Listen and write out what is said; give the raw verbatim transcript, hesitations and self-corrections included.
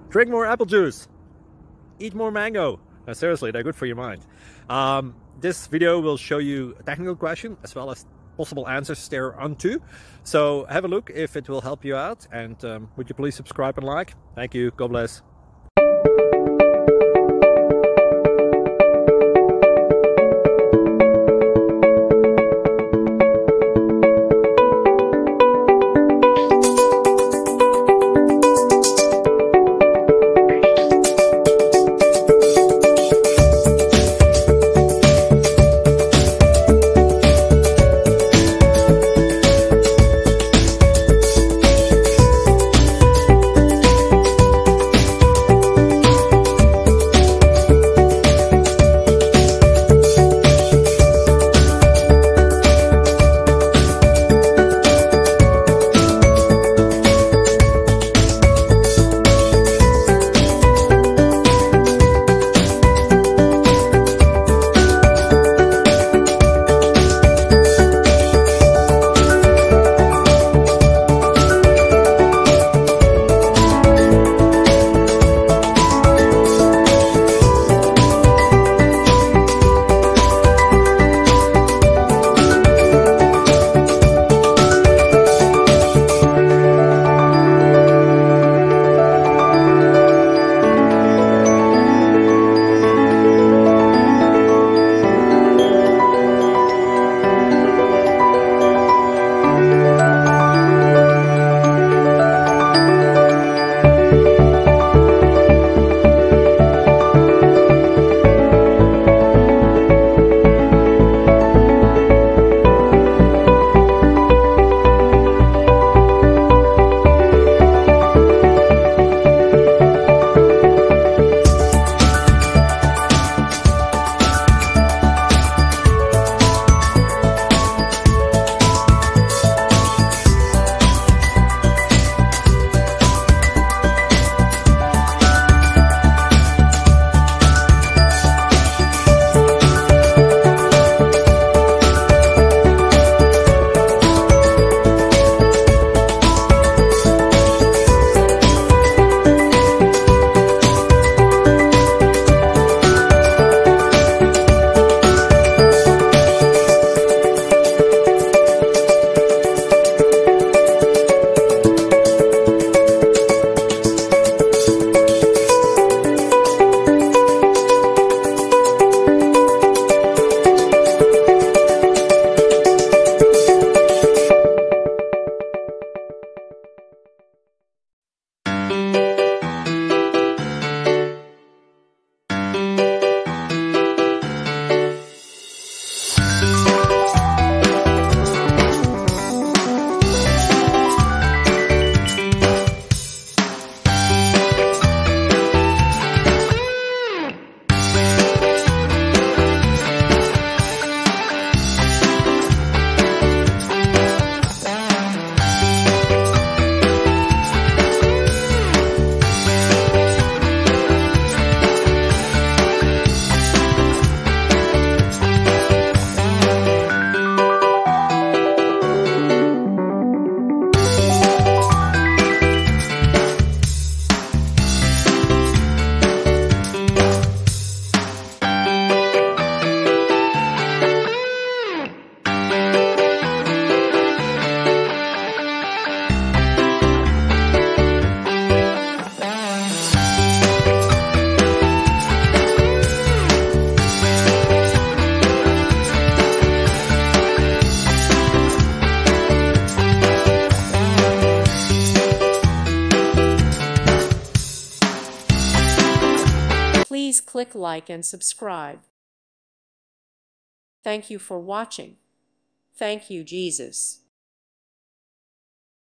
Drink more apple juice. Eat more mango. No, seriously, they're good for your mind. Um, this video will show you a technical question as well as possible answers thereunto. So have a look if it will help you out. And um, would you please subscribe and like? Thank you. God bless. Please click like and subscribe. Thank you for watching. Thank you, Jesus.